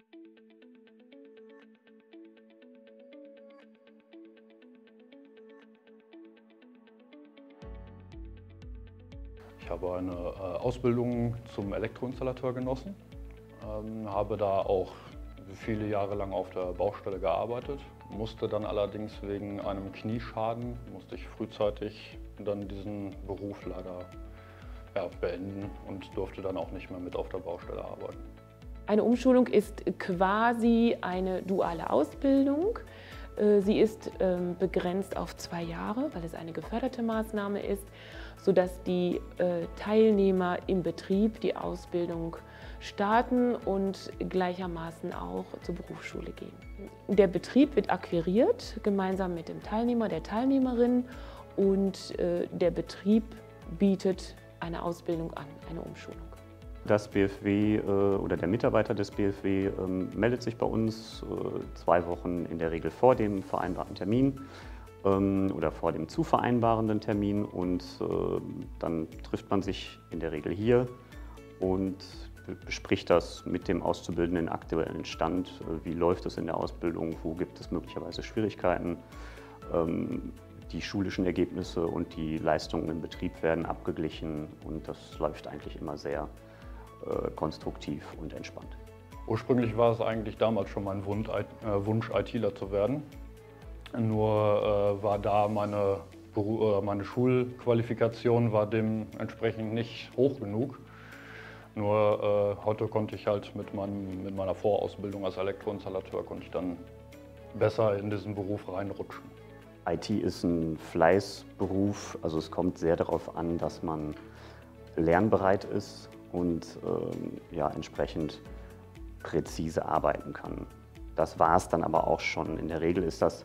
Ich habe eine Ausbildung zum Elektroinstallateur genossen, habe da auch viele Jahre lang auf der Baustelle gearbeitet, musste dann allerdings wegen einem Knieschaden, musste ich frühzeitig dann diesen Beruf leider beenden und durfte dann auch nicht mehr mit auf der Baustelle arbeiten. Eine Umschulung ist quasi eine duale Ausbildung. Sie ist begrenzt auf 2 Jahre, weil es eine geförderte Maßnahme ist, sodass die Teilnehmer im Betrieb die Ausbildung starten und gleichermaßen auch zur Berufsschule gehen. Der Betrieb wird akquiriert, gemeinsam mit dem Teilnehmer, der Teilnehmerin, und der Betrieb bietet eine Ausbildung an, eine Umschulung. Das BFW oder der Mitarbeiter des BFW meldet sich bei uns 2 Wochen in der Regel vor dem vereinbarten Termin oder vor dem zu vereinbarenden Termin, und dann trifft man sich in der Regel hier und bespricht das mit dem Auszubildenden aktuellen Stand. Wie läuft es in der Ausbildung, wo gibt es möglicherweise Schwierigkeiten. Die schulischen Ergebnisse und die Leistungen im Betrieb werden abgeglichen, und das läuft eigentlich immer sehr konstruktiv und entspannt. Ursprünglich war es eigentlich damals schon mein Wunsch, ITler zu werden. Nur war da meine Schulqualifikation war dementsprechend nicht hoch genug. Nur heute konnte ich halt mit meiner Vorausbildung als Elektroinstallateur konnte ich dann besser in diesen Beruf reinrutschen. IT ist ein Fleißberuf, also es kommt sehr darauf an, dass man lernbereit ist und entsprechend präzise arbeiten kann. Das war es dann aber auch schon. In der Regel ist das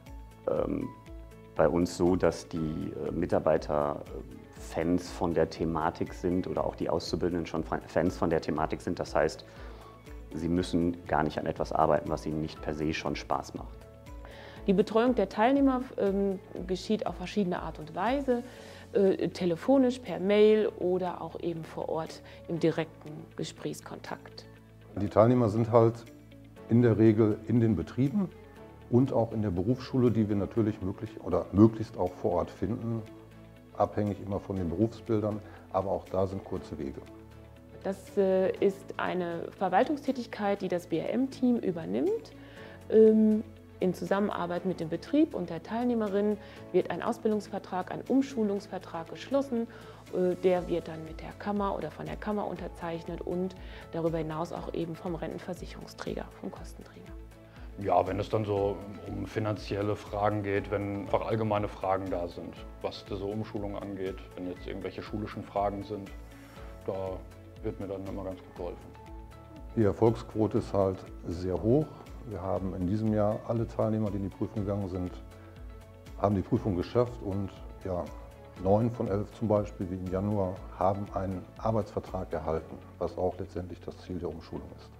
bei uns so, dass die Mitarbeiter Fans von der Thematik sind oder auch die Auszubildenden schon Fans von der Thematik sind. Das heißt, sie müssen gar nicht an etwas arbeiten, was ihnen nicht per se schon Spaß macht. Die Betreuung der Teilnehmer geschieht auf verschiedene Art und Weise, telefonisch, per Mail oder auch eben vor Ort im direkten Gesprächskontakt. Die Teilnehmer sind halt in der Regel in den Betrieben und auch in der Berufsschule, die wir natürlich möglichst auch vor Ort finden, abhängig immer von den Berufsbildern, aber auch da sind kurze Wege. Das ist eine Verwaltungstätigkeit, die das BRM-Team übernimmt. In Zusammenarbeit mit dem Betrieb und der Teilnehmerin wird ein Ausbildungsvertrag, ein Umschulungsvertrag geschlossen. Der wird dann mit der Kammer oder von der Kammer unterzeichnet und darüber hinaus auch eben vom Rentenversicherungsträger, vom Kostenträger. Ja, wenn es dann so um finanzielle Fragen geht, wenn einfach allgemeine Fragen da sind, was diese Umschulung angeht, wenn jetzt irgendwelche schulischen Fragen sind, da wird mir dann immer ganz gut geholfen. Die Erfolgsquote ist halt sehr hoch. Wir haben in diesem Jahr alle Teilnehmer, die in die Prüfung gegangen sind, haben die Prüfung geschafft, und ja, 9 von 11 zum Beispiel, wie im Januar, haben einen Arbeitsvertrag erhalten, was auch letztendlich das Ziel der Umschulung ist.